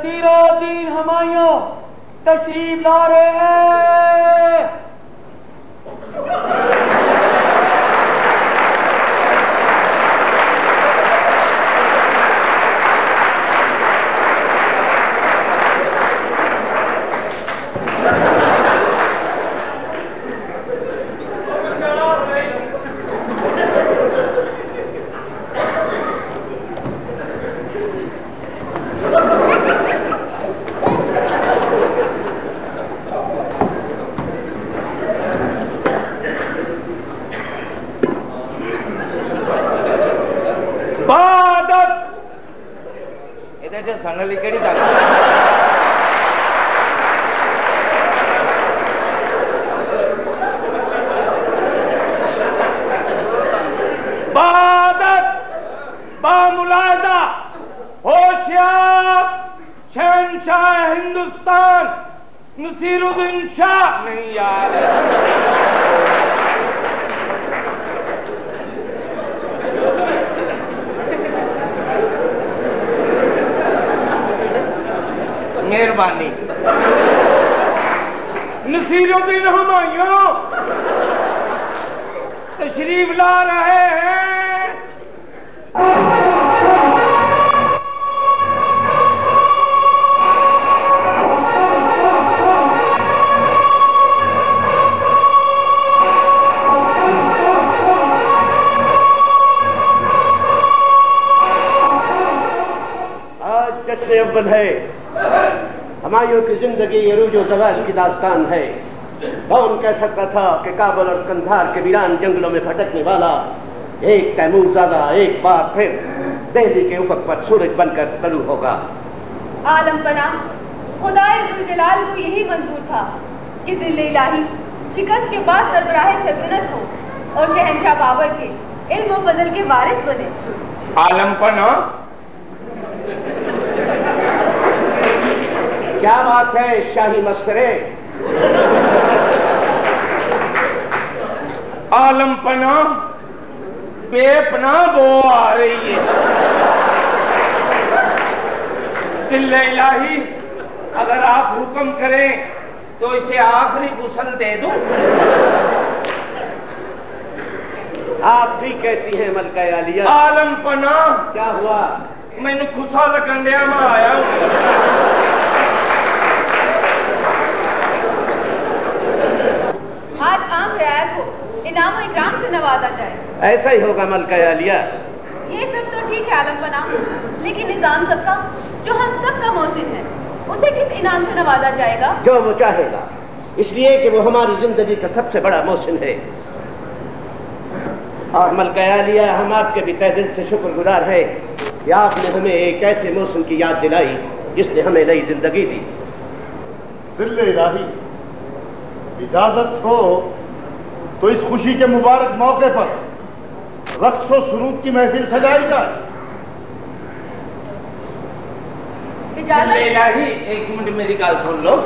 نصیرالدین ہمایوں تشریف لا رہے ہیں. سنگلی کیڑی گل بادت با ملاحظہ ہوشیار شہنشاہ ہندوستان نصیرالدین شاہ. نہیں یار مہربانی. نصیرالدین ہمایوں تشریف لا رہے ہیں. آج جشن اول ہے. ہمایوں کی زندگی عروج و زوال کی داستان ہے. کون کہہ سکتا تھا کہ کابل اور قندھار کے ویران جنگلوں میں بھٹکنے والا ایک تیمور زادہ ایک بار پھر دہلی کے افق پر سورج بن کر طلوع ہوگا. عالم پناہ خدائے ذوالجلال کو یہی منظور تھا کہ ذل الہی شکست کے بعد سربراہ سلطنت ہو اور شہنشاہ بابر کے علم و فضل کے وارث بنے. عالم پناہ کیا بات ہے شاہی مسکرے؟ عالم پناہ بے پناہ بو آ رہی ہے. ذل الہی اگر آپ حکم کریں تو اسے آخری غسل دے دوں. آپ بھی کہتی ہیں ملکہ عالیہ. عالم پناہ کیا ہوا؟ میں نے خسا لگن دیا میں آیا ہوں. آج عام رعایت کو انعام و اکرام سے نوازا جائے. ایسا ہی ہوگا ملکہ عالیہ. یہ سب تو ٹھیک ہے عالم پناہ، لیکن نظام سب کا جو ہم سب کا محسن ہے اسے کس انعام سے نوازا جائے گا؟ جو وہ چاہے گا، اس لیے کہ وہ ہماری زندگی کا سب سے بڑا محسن ہے. اور ملکہ عالیہ ہم آپ کے بھی تہ دل سے شکر گزار ہے کہ آپ نے ہمیں ایک ایسے موسم کی یاد دلائی جس نے ہمیں نئی زندگی دی. ذل الہی اجازت ہو تو اس خوشی کے مبارک موقع پر رقص و سرود کی محفل سجائی جائے. اجازت. ذل الہی ایک منٹ میری گل سن لو.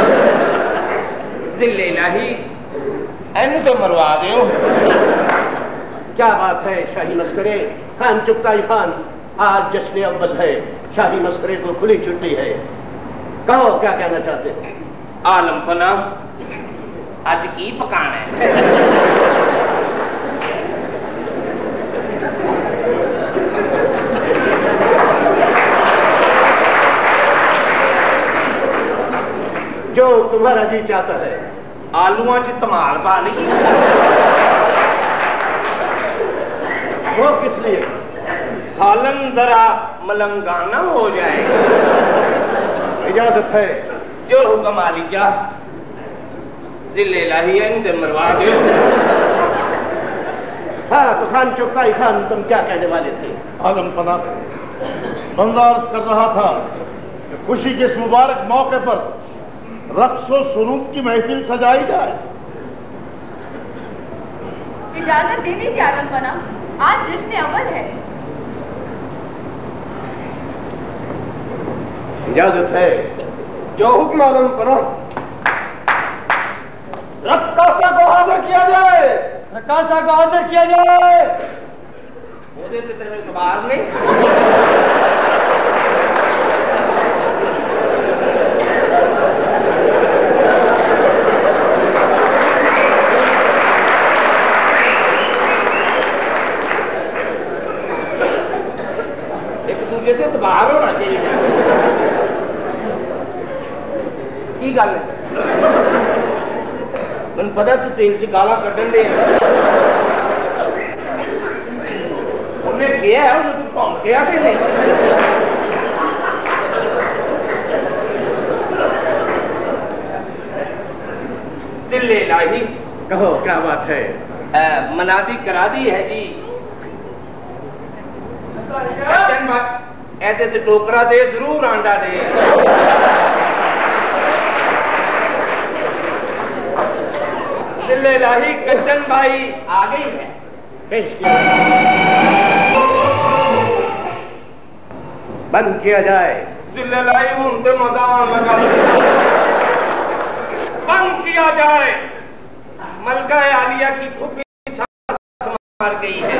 ذل الہی اینو تو مروا دیو. کیا بات ہے شاہی مسکرے؟ خان چغتائی خان آج جشن اول ہے. شاہی مسکرے کو کھلی چھٹی ہے. کہو کیا کہنا چاہتے ہیں؟ عالم پناہ اج کی پکانا ہے؟ جو تمہارا جی چاہتا ہے. آلوਆਂ 'ਚ ਧਮਾਲ ਪਾ ਲਈ. وہ کس لیے؟ سالن ذرا ملنگانہ ہو جائے. اجازت ہے. جو حکم عالی جا. ذل الہی ان دے مروا دیو. ہاں تو خان چغتائی خان تم کیا کہنے والے تھے؟ عالم پناہ بندہ عرض کر رہا تھا کہ خوشی کے اس مبارک موقع پر رقص و سرود کی محفل سجائی جائے. اجازت دے دیجیے عالم پناہ، آج جشن اول ہے. اجازت ہے. جو حکم عالم پناہ. رقاصہ کو حاضر کیا جائے. رقاصہ کو حاضر کیا جائے. وہ دے تے تیرے اعتبار نہیں. की गल है मैं पता तू तेल च गाला कड्ढन दे उन्हें किया है उन्हें तू भौंक के आके नहीं जिले इलाही कहो क्या बात है? मनादी करा दी है जी ऐसे तो टोकरा दे जरूर आंडा दे जिले इलाही कच्चन भाई आ गई है पेश किया बंद किया जाए। जिले इलाही उनते मजा लगा बंद किया जाए। मलका आलिया की फुफी मार गई है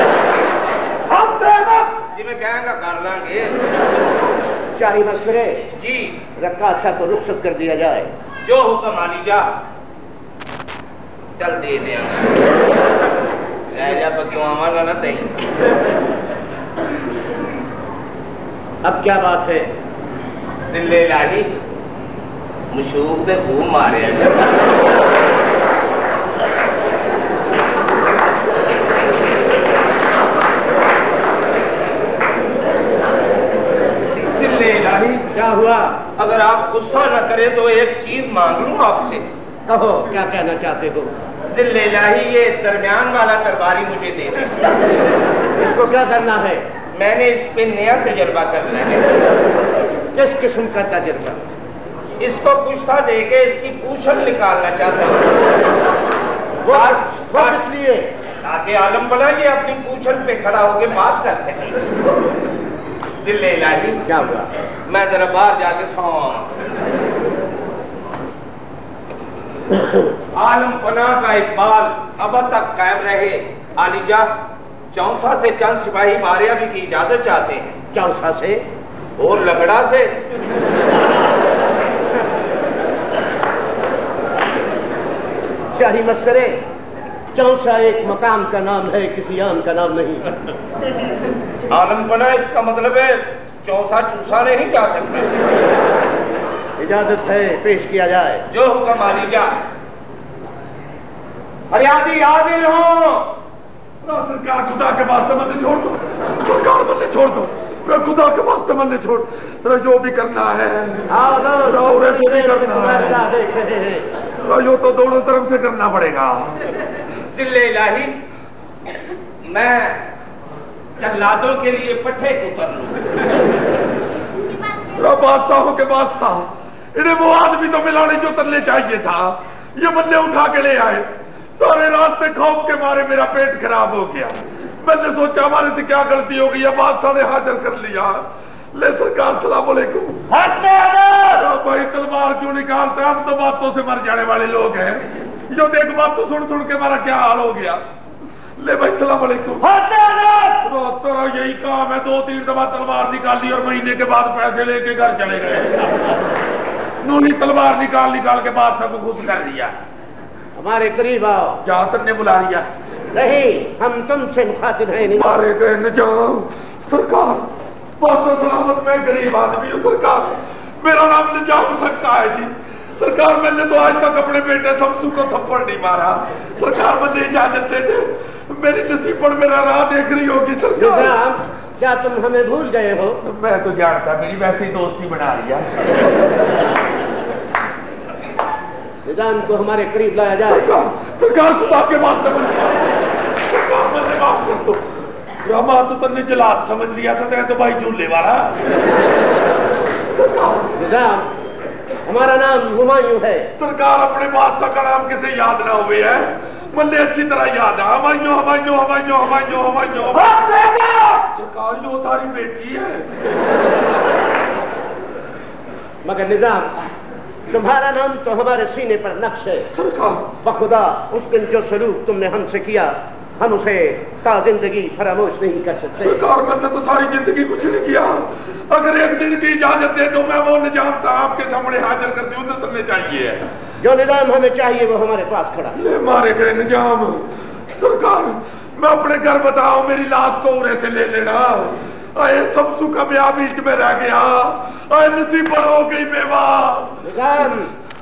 जी मैं कहेंगा कर लांगे शाही मशवरे जी रक्कासा को रुखसत कर दिया जाए। जो हुक्म आलिजा चल दे जा क्यों आवागा ना तई अब क्या बात है? दिल्ले इलाही मशूक ने खूब मारे दिल्ले इलाही क्या हुआ? अगर आप गुस्सा न करें तो एक चीज मांग लूं आपसे। कहो क्या कहना चाहते हो? जिले इलाही ये दरमियान वाला तरबारी मुझे दे दे। इसको क्या करना है? मैंने इस पे नया तजर्बा करना है। किस किस्म का तजर्बा? इसको पुश्ता दे के इसकी पूछल निकालना चाहता हूँ। वो किस लिए? ताकि आलम बना ये अपनी पूछल पे खड़ा होके बात कर सके। जिले इलाही क्या हुआ? मैं जरा बाहर जाके सो आलम पना का इकबाल अब तक कायम रहे। आलिजा चौसा से चंद सिपाही मारिया भी की इजाजत चाहते हैं। चौसा से और लगड़ा से शाही मशवरे चौसा एक मकाम का नाम है, किसी आम का नाम नहीं। आलम पना इसका मतलब है चौसा चूसा नहीं जा सकता। इजाजत है, पेश किया जाए। जो हुक्म आलिजा। फरियादी हाजिर हो। सरकार खुदा के वास्ते मन्ने छोड़ दो, सरकार मन्ने छोड़ दो, मैं खुदा के वास्ते मन्ने छोड़, तेरा जो भी करना है देख रहे हैं यो तो दोनों तरफ से करना पड़ेगा। जिले इलाही मैं जल्लादों के लिए पट्टे उतर लूं। बादशाहों के बादशाह इन्हें वो आदमी तो मिलाने जो तरले चाहिए था, ये बल्ले उठा के ले आए। सारे रास्ते खौफ के मारे मेरा पेट खराब हो गया। मैंने सोचा हमारे से क्या गलती हो गई, बादशाह ने हाजिर कर लिया। ले सरकार सलाम अलैकुम। भाई तलवार क्यों निकालते, हम तो बातों से मर जाने वाले लोग हैं। जो देख बात तो सुन सुन के हमारा क्या हाल हो गया। ले भाई सलाम अलैकुम। तेरा यही काम है, 2-3 दफा तलवार निकाल ली और महीने के बाद पैसे लेके घर चले गए। नूनी तलवार निकाल के बादशाह को खुश कर दिया। हमारे करीब आओ। जातर ने बुला लिया। नहीं, हम तुमसे मुखातिब हैं नहीं। मारे गए न जाओ सरकार, बादशाह सलामत, मैं गरीब आदमी हूँ सरकार, मेरा नाम निजाम सकता है जी। सरकार मैंने तो आज तक अपने बेटे शमसू को थप्पड़ नहीं मारा। सरकार मैंने इजाजत दे दे, मेरी नसीब पर मेरा राह देख रही होगी सरकार। क्या तुम हमें भूल गए हो? मैं तो जानता, मेरी वैसे ही दोस्ती बना लिया। निजाम को हमारे करीब लाया जाए। सरकार खुदा के वास्ते माफ कर दो। रामा तो तुमने जलाद समझ लिया था, तेरे तो भाई झूले वाला। निजाम हमारा नाम हुमायूं है। सरकार अपने बादशाह का नाम किसे याद ना हुए है, मुझे अच्छी तरह याद है। हुमायूं हुमायूं हुमायूं हुमायूं हुमायूं। सरकार जो तारी बेटी है। मगर निजाम तुम्हारा नाम तो हमारे सीने पर नक्श है। सरकार बखुदा उस दिन जो सलूक तुमने हमसे किया, हम उसे ता जिंदगी फरामोश नहीं कर सकते। सरकार मैंने तो सारी जिंदगी कुछ नहीं किया। अगर एक दिन की इजाजत दे तो मैं वो निजाम था आपके सामने हाजिर कर दूं, तो तुम्हें चाहिए है। जो निजाम हमें चाहिए वो हमारे पास खड़ा। ले मारे गए निजाम। सरकार मैं अपने घर बताओ, मेरी लाश को उरे से ले लेना। आए शमसू का ब्याह बीच में रह गया, आए नसीब पर हो गई बेवा। निजाम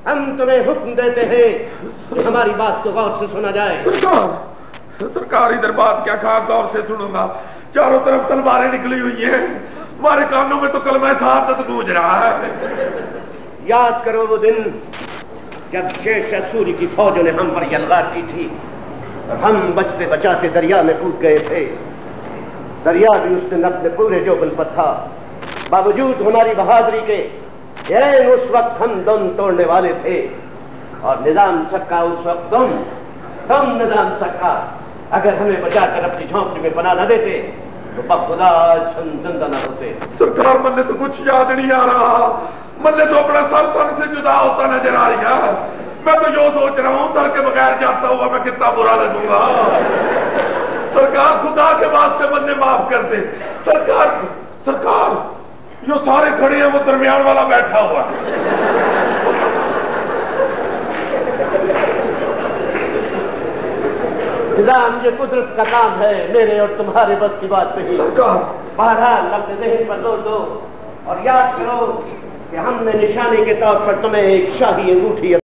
हम तुम्हें हुक्म देते हैं कि हमारी बात को गौर से सुना जाए। सरकार इधर बात क्या कहा, गौर से सुनूंगा। चारों तरफ तलवारें निकली हुई हैं, हमारे कानों में तो कलमा शहादत गूंज रहा है। याद करो वो दिन जब शेष सूर्य की फौजों ने हम पर यलगार की थी और हम बचते बचाते दरिया में कूद गए थे। दरिया भी उस दिन अपने पूरे जोबन पर था। बावजूद हमारी बहादुरी के यह उस वक्त हम दम तोड़ने वाले थे और निजाम चक्का उस वक्त तुम निजाम चक्का अगर हमें बचाकर अपनी झोंपड़ी में बना न देते तो बखुदा हम जिंदा न होते। सरकार मन तो कुछ याद नहीं आ रहा, मन तो अपना सर तन से जुदा होता नजर आ रहा। मैं तो यो सोच रहा हूँ सर के बगैर जाता हुआ मैं कितना बुरा लगूंगा। सरकार खुदा के वास्ते मन माफ कर दे। सरकार जो सारे खड़े हैं वो दरमियान वाला बैठा हुआ है। निजाम ये कुदरत का काम है, मेरे और तुम्हारे बस की बात नहीं। बहरहाल अपने ज़हन पर जोर दो और याद करो कि हमने निशाने के तौर पर तुम्हें एक शाही अंगूठी